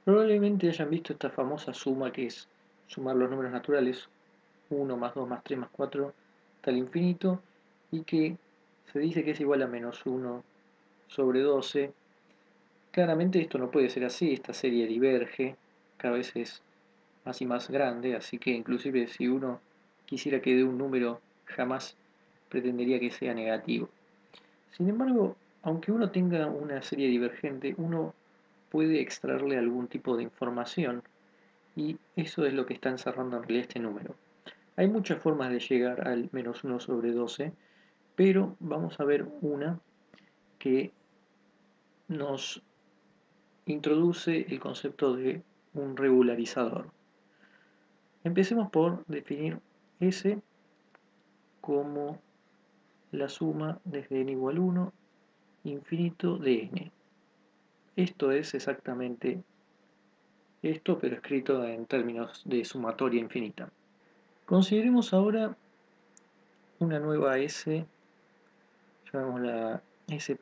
Probablemente hayan visto esta famosa suma que es sumar los números naturales, 1 más 2 más 3 más 4 hasta el infinito, y que se dice que es igual a menos 1 sobre 12. Claramente esto no puede ser así, esta serie diverge, cada vez es más y más grande, así que inclusive si uno quisiera que dé un número, jamás pretendería que sea negativo. Sin embargo, aunque uno tenga una serie divergente, uno puede extraerle algún tipo de información y eso es lo que está encerrando en realidad este número. Hay muchas formas de llegar al menos 1 sobre 12, pero vamos a ver una que nos introduce el concepto de un regularizador. Empecemos por definir S como la suma desde n igual 1 infinito de n. Esto es exactamente esto, pero escrito en términos de sumatoria infinita. Consideremos ahora una nueva S, llamémosla S',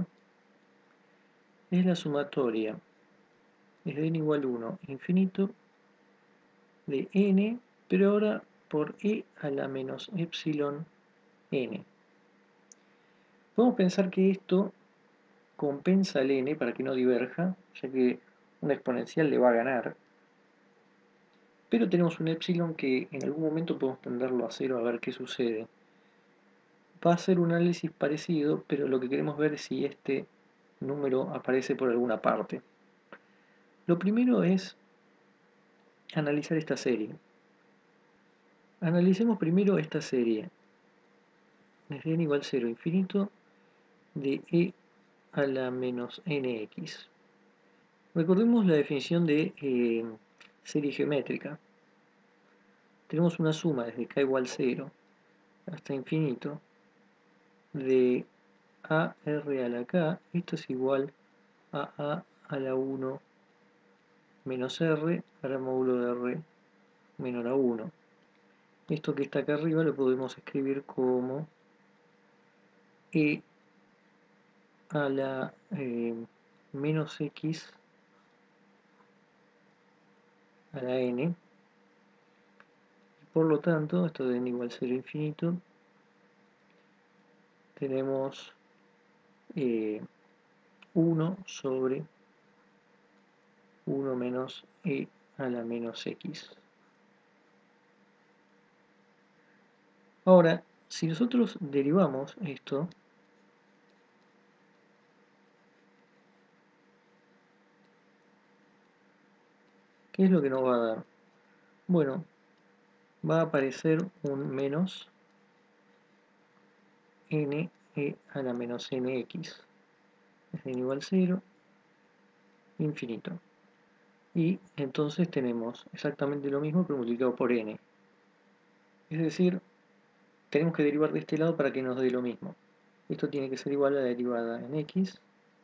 es la sumatoria desde n igual 1 infinito de n, pero ahora por e a la menos epsilon n. Podemos pensar que esto compensa el n para que no diverja, ya que una exponencial le va a ganar, pero tenemos un epsilon que en algún momento podemos tenderlo a cero a ver qué sucede. Va a ser un análisis parecido, pero lo que queremos ver es si este número aparece por alguna parte. Lo primero es analizar esta serie. Analicemos primero esta serie desde n igual 0 infinito de e a la menos nx. Recordemos la definición de serie geométrica. Tenemos una suma desde k igual 0 hasta infinito de a r a la k. Esto es igual a la 1 menos r para módulo de r menor a 1. Esto que está acá arriba lo podemos escribir como e a la menos x a la n. Por lo tanto, esto de n igual 0 infinito, tenemos 1 sobre 1 menos e a la menos x. Ahora, si nosotros derivamos esto, ¿qué es lo que nos va a dar? Bueno, va a aparecer un menos n e a la menos nx. Es n igual 0, infinito. Y entonces tenemos exactamente lo mismo pero multiplicado por n. Es decir, tenemos que derivar de este lado para que nos dé lo mismo. Esto tiene que ser igual a la derivada en x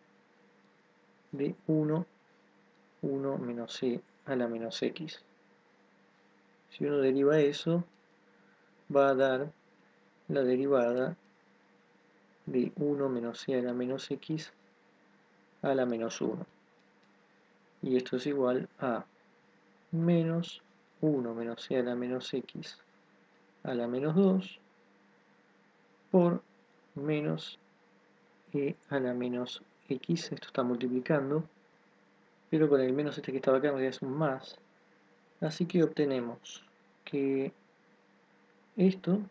de 1 menos c a la menos x. Si uno deriva eso, va a dar la derivada de 1 menos c a la menos x a la menos 1. Y esto es igual a menos 1 menos c a la menos x a la menos 2 por menos e a la menos x. Esto está multiplicando, pero con el menos este que estaba acá en realidad es un más. Así que obtenemos que esto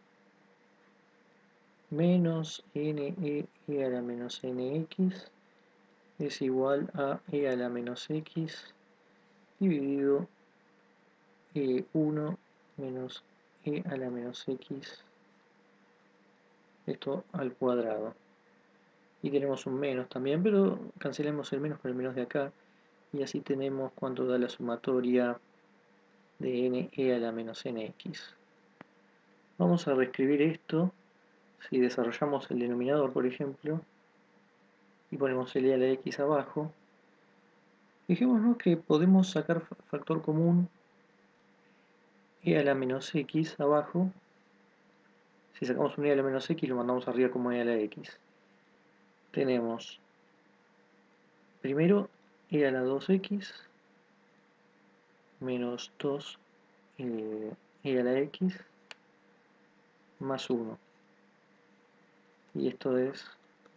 menos e a la menos nx es igual a e a la menos x dividido 1 menos e a la menos x, esto al cuadrado. Y tenemos un menos también, pero cancelemos el menos con el menos de acá y así tenemos cuánto da la sumatoria de n e a la menos nx. Vamos a reescribir esto. Si desarrollamos el denominador, por ejemplo, y ponemos el e a la x abajo, fijémonos que podemos sacar factor común e a la menos x abajo. Si sacamos un e a la menos x, lo mandamos arriba como e a la x. Tenemos primero e a la 2x menos 2 e a la x más 1. Y esto es,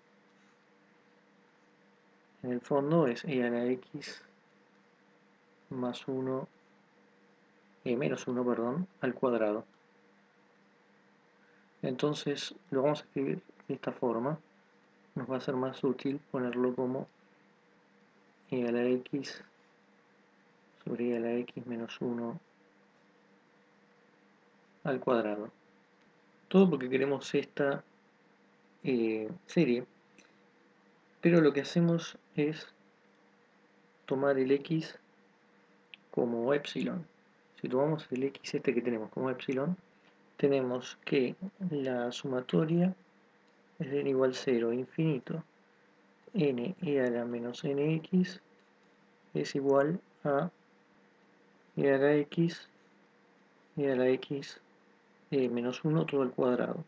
en el fondo, es e a la x más 1, menos 1, perdón, al cuadrado. Entonces lo vamos a escribir de esta forma. Nos va a ser más útil ponerlo como e a la x sobre e a la x menos 1 al cuadrado. Todo porque queremos esta serie, pero lo que hacemos es tomar el x como epsilon. Si tomamos el x este que tenemos como epsilon, tenemos que la sumatoria es n igual 0 infinito n e a la menos nx es igual a e a la x e a la x menos 1 todo al cuadrado.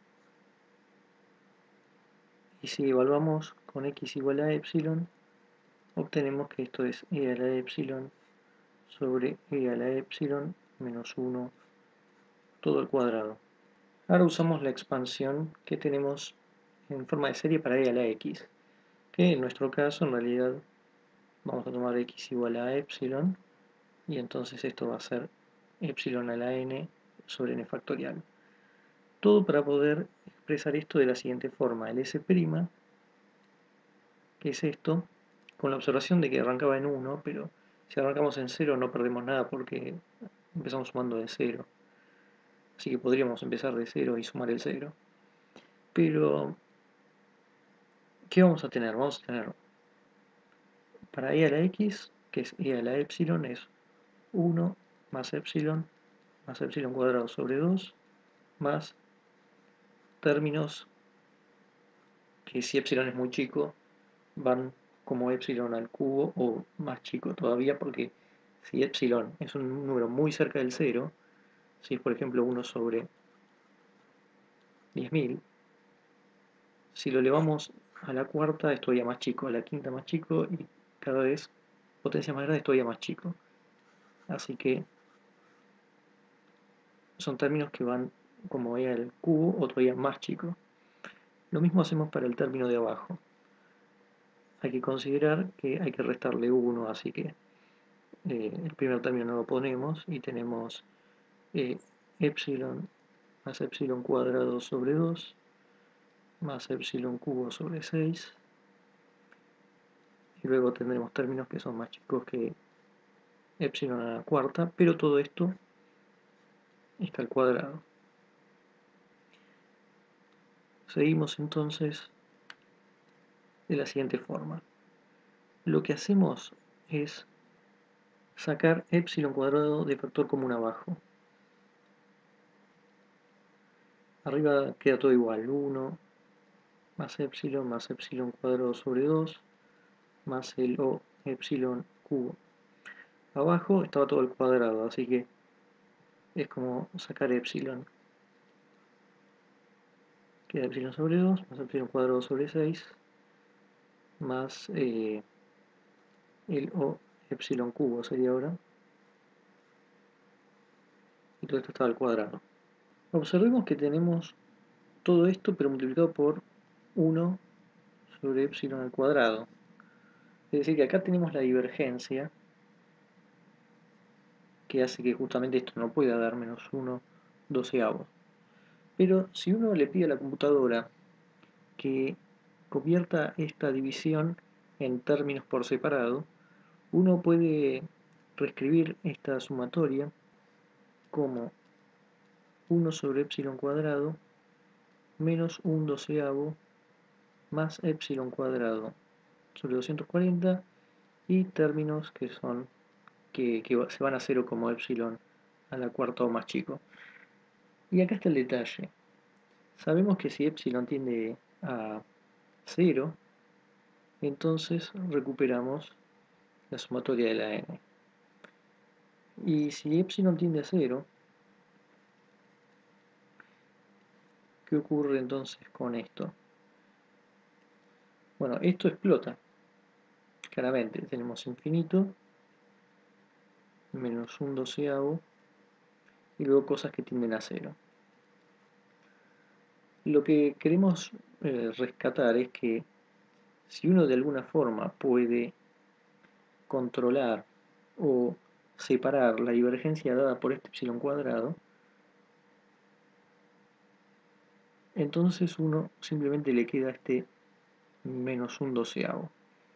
Y si evaluamos con x igual a epsilon, obtenemos que esto es e a la epsilon sobre e a la epsilon menos 1 todo al cuadrado. Ahora usamos la expansión que tenemos en forma de serie para e a la x, que en nuestro caso en realidad vamos a tomar x igual a epsilon, y entonces esto va a ser epsilon a la n sobre n factorial. Todo para poder expresar esto de la siguiente forma: el s', que es esto, con la observación de que arrancaba en 1, pero si arrancamos en 0 no perdemos nada porque empezamos sumando de 0. Así que podríamos empezar de 0 y sumar el 0. Pero, ¿qué vamos a tener? Vamos a tener para e a la x, que es e a la epsilon, es 1 más epsilon cuadrado sobre 2 más términos que, si epsilon es muy chico, van como epsilon al cubo o más chico todavía, porque si epsilon es un número muy cerca del 0, si es por ejemplo 1 sobre 10.000, si lo elevamos a la cuarta es todavía más chico, a la quinta más chico, y cada vez potencia más grande es todavía más chico. Así que son términos que van como e al cubo o todavía más chico. Lo mismo hacemos para el término de abajo. Hay que considerar que hay que restarle 1, así que el primer término no lo ponemos y tenemos epsilon más epsilon cuadrado sobre 2 más epsilon cubo sobre 6, y luego tendremos términos que son más chicos que epsilon a la cuarta, pero todo esto está al cuadrado. Seguimos entonces de la siguiente forma. Lo que hacemos es sacar epsilon cuadrado de factor común abajo. Arriba queda todo igual, 1 más epsilon cuadrado sobre 2 más el o epsilon cubo. Abajo estaba todo al cuadrado, así que es como sacar epsilon. Queda epsilon sobre 2 más epsilon cuadrado sobre 6 más el o epsilon cubo sería ahora. Y todo esto estaba al cuadrado. Observemos que tenemos todo esto pero multiplicado por 1 sobre epsilon al cuadrado. Es decir, que acá tenemos la divergencia que hace que justamente esto no pueda dar menos 1 doceavos. Pero si uno le pide a la computadora que convierta esta división en términos por separado, uno puede reescribir esta sumatoria como 1 sobre epsilon cuadrado menos 1 doceavo más epsilon cuadrado sobre 240 y términos que son que se van a 0 como epsilon a la cuarta o más chico. Y acá está el detalle. Sabemos que si epsilon tiende a 0, entonces recuperamos la sumatoria de la n. Y si epsilon tiende a 0, ¿qué ocurre entonces con esto? Bueno, esto explota. Claramente tenemos infinito menos un doceavo y luego cosas que tienden a cero. Lo que queremos rescatar es que si uno de alguna forma puede controlar o separar la divergencia dada por este epsilon cuadrado, entonces uno simplemente le queda este menos un doceavo.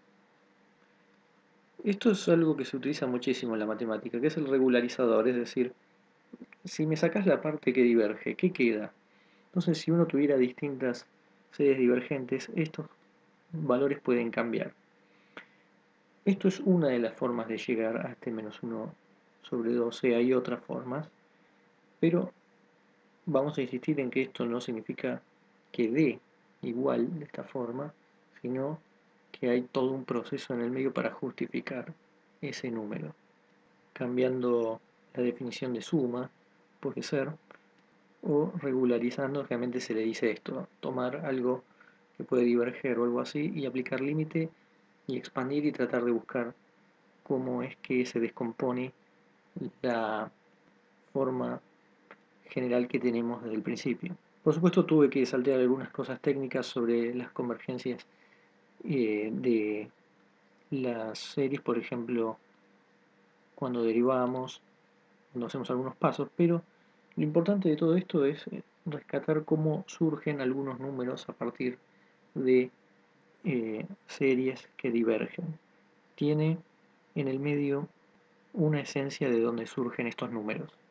Esto es algo que se utiliza muchísimo en la matemática, que es el regularizador, es decir, si me sacas la parte que diverge, ¿qué queda? Entonces, si uno tuviera distintas series divergentes, estos valores pueden cambiar. Esto es una de las formas de llegar a este menos 1 sobre 12. Hay otras formas, pero vamos a insistir en que esto no significa que dé igual de esta forma, sino que hay todo un proceso en el medio para justificar ese número. Cambiando la definición de suma, puede ser, o regularizando, realmente se le dice esto, tomar algo que puede diverger o algo así y aplicar límite y expandir y tratar de buscar cómo es que se descompone la forma general que tenemos desde el principio. Por supuesto tuve que saltear algunas cosas técnicas sobre las convergencias de las series, por ejemplo, cuando derivamos, cuando hacemos algunos pasos, pero lo importante de todo esto es rescatar cómo surgen algunos números a partir de series que divergen. Tiene en el medio una esencia de donde surgen estos números.